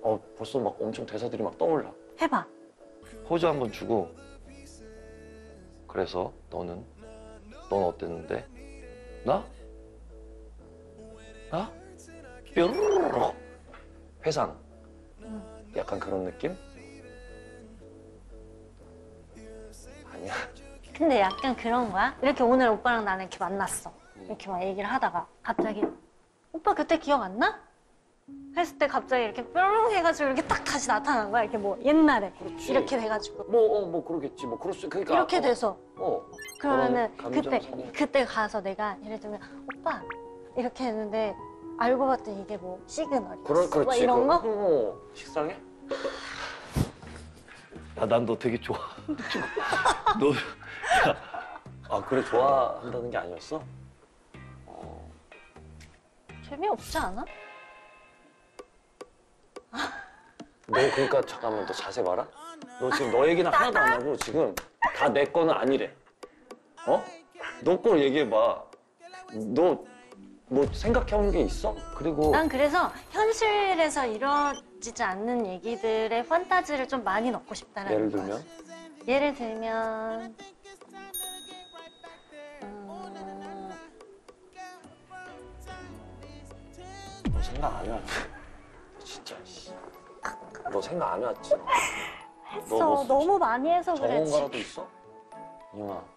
벌써 막 엄청 대사들이 막 떠올라. 해봐. 포즈 한번 주고. 그래서 넌 어땠는데? 나? 뾰로로로 회상. 약간 그런 느낌? 아니야. 근데 약간 그런 거야? 이렇게 오늘 오빠랑 나는 이렇게 만났어. 이렇게 막 얘기를 하다가 갑자기 오빠 그때 기억 안 나? 했을 때 갑자기 이렇게 뿅 해가지고 이렇게 딱 다시 나타난 거야. 이렇게 뭐 옛날에 그렇지. 이렇게 돼가지고 뭐 그러겠지. 뭐 그럴 수. 그러니까 이렇게 돼서 그러면은 그런 감정선이. 그때 가서 내가 예를 들면 오빠 이렇게 했는데 알고 봤더니 이게 뭐 시그널이었어. 그렇지. 막 이런 거? 식상해? 야, 난 너 되게 좋아. 너, 야, 그래 좋아한다는 게 아니었어? 재미없지 않아? 너 그러니까 잠깐만 너 자세 봐라. 너 지금 너 얘기는 하나도 안 하고 지금 다 내 거는 아니래. 너 걸 얘기해봐. 너 뭐 생각해온 게 있어? 그리고 난 그래서 현실에서 이루어지지 않는 얘기들의 판타지를 좀 많이 넣고 싶다는 예를 거야. 들면? 예를 들면 너 생각 안 해왔지? 진짜 씨. 너 생각 안 해왔지? 했어. 너무 많이 해서 그래. 정원 가라도 있어? 이영아